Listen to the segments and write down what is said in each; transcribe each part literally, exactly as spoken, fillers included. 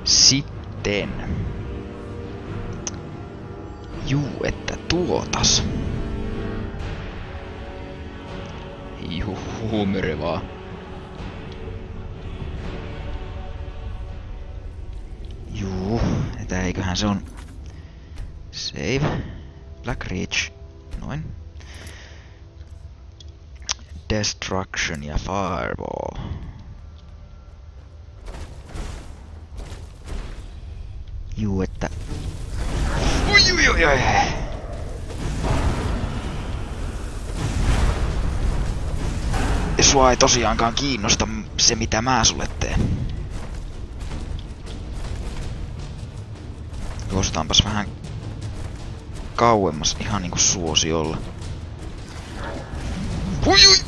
Sitten. Juu, että tuotas. Juhu, myrvaa. Juu, että eiköhän se on... Save. Black Reach. Noin. Destruction ja Fireball. Juu, että... Ui, ui, ui, ui. Sua ei tosiaankaan kiinnosta se, mitä mä sulle teen. Juostaanpas vähän kauemmas ihan niinku suosiolla. Ui, ui.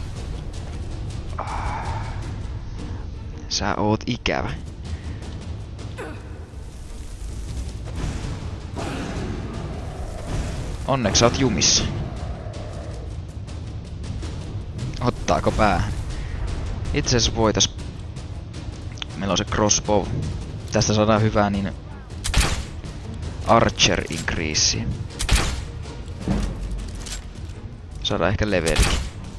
Sä oot ikävä. Onneksi sä oot jumissa. Ottaako päähän? Itse asiassa voitais... Meillä on se crossbow. Tästä saadaan hyvää niin... Archer increase. Saadaan ehkä levelikin.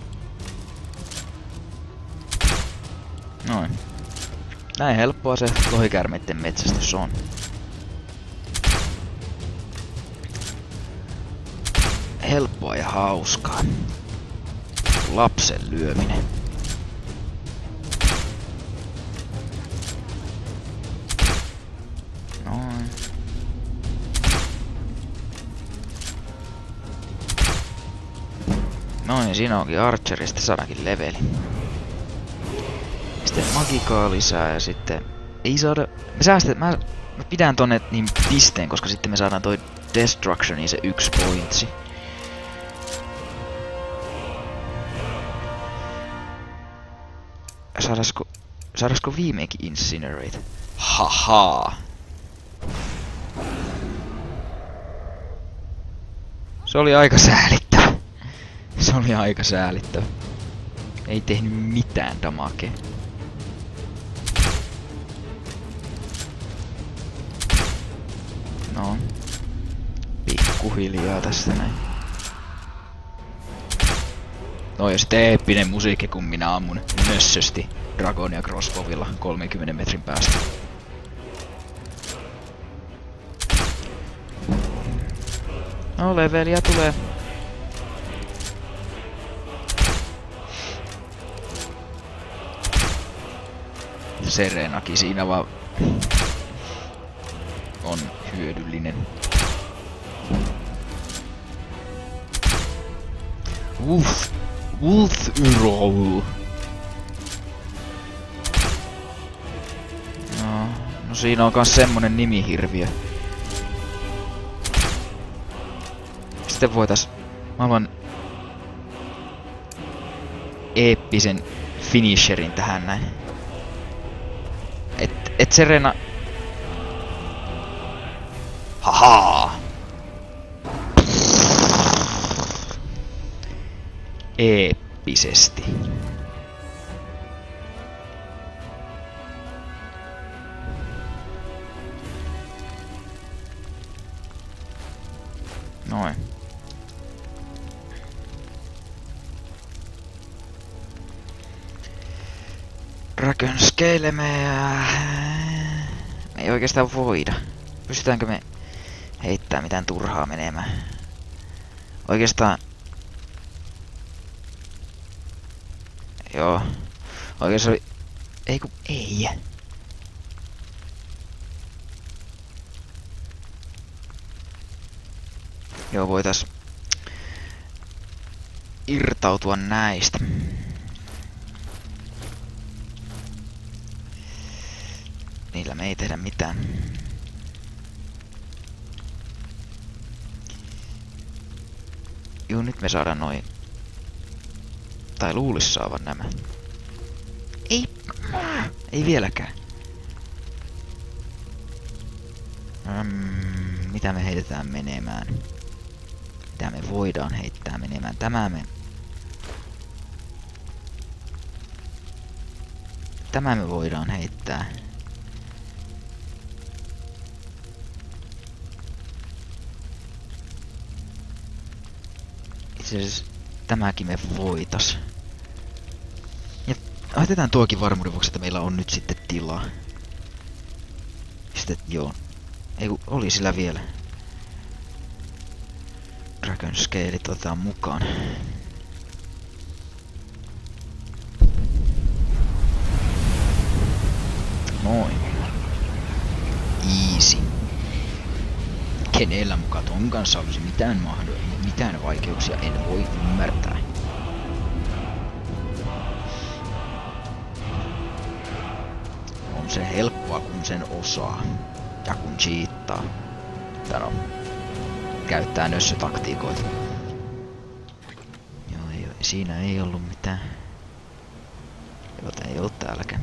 Noin. Näin helppoa se lohikärmeitten metsästys on. Helppoa ja hauskaa. Lapsen lyöminen. Noin. Noin, siinä onkin Archerista saadakin leveli. Sitten magikaa lisää ja sitten... Ei saada... Me säästetään... Mä, mä pidän tonne niin pisteen, koska sitten me saadaan toi Destructioniin se yksi pointsi. Saadasko... Saadasko viimeinkin Incinerate? Haha. Se oli aika säälittävä. Se oli aika säälittävä. Ei tehnyt mitään damakea. No. Pikkuhiljaa tästä näin. No ja sitten eeppinen musiikki, kun minä ammun nössösti Dragonia crossbowilla kolmenkymmenen metrin päästä. No leveliä tulee. Serenakin siinä vaan on hyödyllinen. Uff. Wolf Roll. No, no siinä on kans semmonen nimihirviö. Sitten voitais... Mä haluan... eeppisen finisherin tähän näin. Et, et Serena... Haha! Eeppisesti. Noin. Dragon Scale me... me ei oikeastaan voida. Pystytäänkö me heittää mitään turhaa menemään? Oikeastaan... Joo. Oikeastaan oli... Ei ku... Ei. Joo, voitais... irtautua näistä. Niillä me ei tehdä mitään. Juu, nyt me saadaan noin... Tai luulis saavan nämä. Ei... Ei vieläkään. Mm, mitä me heitetään menemään? Mitä me voidaan heittää menemään? Tämä me... Tämä me voidaan heittää. Siis tämäkin me voitas. Ja otetaan tuokin varmuuden vuoksi, että meillä on nyt sitten tilaa. Sitten joo. Ei kun oli sillä vielä. Dragon Scalet otetaan mukaan. Noin. Easy. Kenellä muka ton kanssa olisi mitään mahdollista, mitään vaikeuksia, en voi ymmärtää. On se helppoa, kun sen osaa. Ja kun cheattaa. Tai no, käyttää nössötaktiikoita. Joo, ei, siinä ei ollut mitään. Joten ei ollut täälläkään.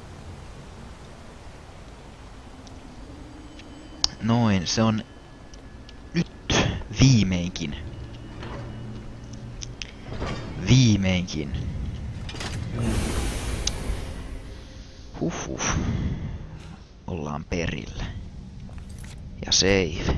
Noin, se on nyt viimeinkin. Viimeinkin. Huhhuh. Ollaan perillä. Ja save.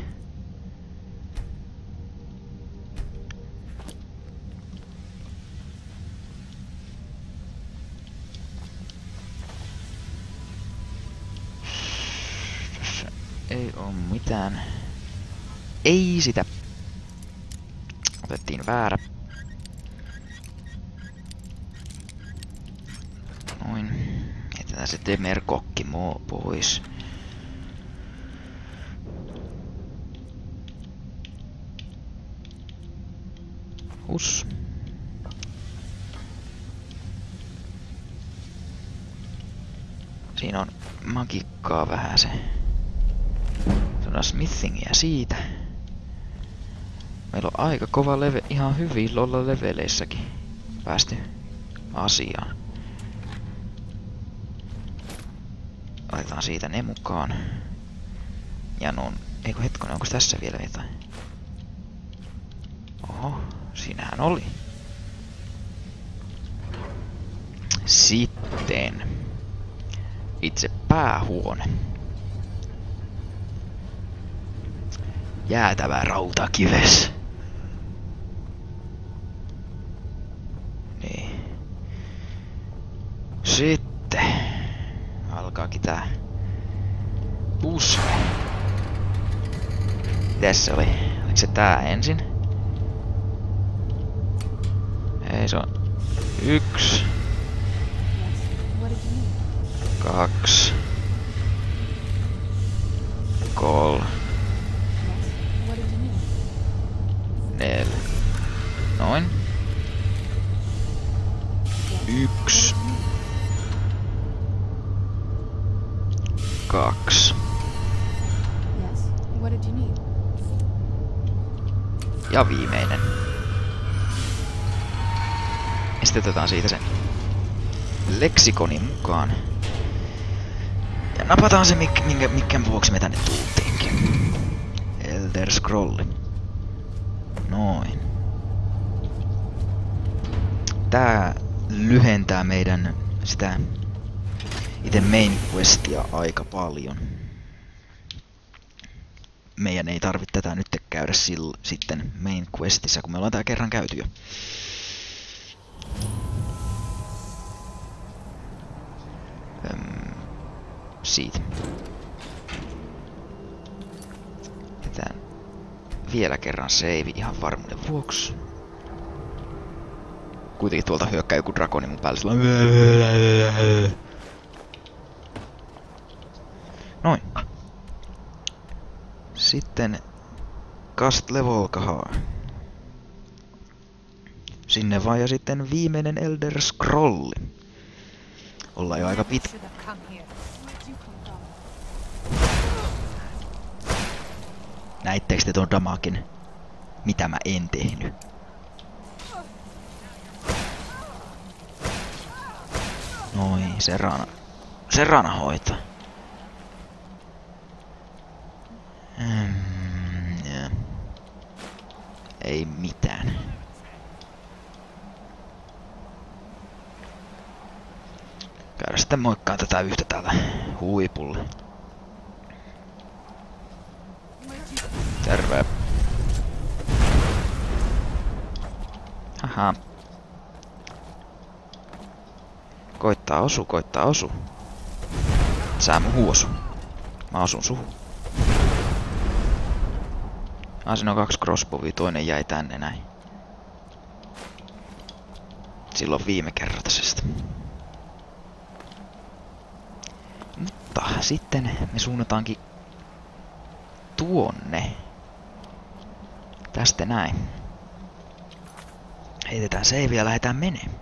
Ei oo mitään. Ei sitä. Otettiin väärä. Noin. Jätetään se Demerkokki moo pois. Hus. Siinä on magikkaa vähän se. Saadaan smithingiä siitä. Meillä on aika kova leve, ihan hyvin olla leveleissäkin päästy asiaan. Otetaan siitä ne mukaan. Ja no, eikö hetkonen, onko tässä vielä jotain? Oho, siinähän oli. Sitten itse päähuone. Jäätävä rautakives. Niin. Sitten alkaakin tää pusle. Mitäs se oli? Oliko se tää ensin? Ei, se on yksi. Kaksi. Kolme. Neljä. Noin. Yksi. Kaksi. Ja viimeinen. Ja sitten otetaan siitä sen leksikoni mukaan. Ja napataan se, minkä, minkä vuoksi me tänne tultiinkin. Elder Scrolli. Noin. Tää lyhentää meidän sitä itse main questia aika paljon. Meidän ei tarvitse tätä nyt käydä sil, sitten main questissa, kun me ollaan tää kerran käyty jo. Öm, siitä. Jätään vielä kerran save ihan varmuuden vuoksi. Kuitenkin tuolta hyökkää joku drakoni mun päälle. Noin. Sitten cast level kahaa. Sinne vaan ja sitten viimeinen Elder Scrolli. Ollaan jo aika pitkä. Näittekö te ton damakin? Mitä mä en tehnyt? Noin, se rana. Se rana hoitaa. Mm, yeah. Ei mitään. Käydä sitten moikkaan tätä yhtä täällä huipulle. Terve. Aha. Koittaa osu, koittaa osu. Sä muhu osu. Mä osun suhu. Ah, siinä on kaksi crossbowia, toinen jäi tänne näin. Silloin viime kertaisesta. Mutta sitten me suunnataankin tuonne. Tästä näin. Heitetään save ja lähdetään menee.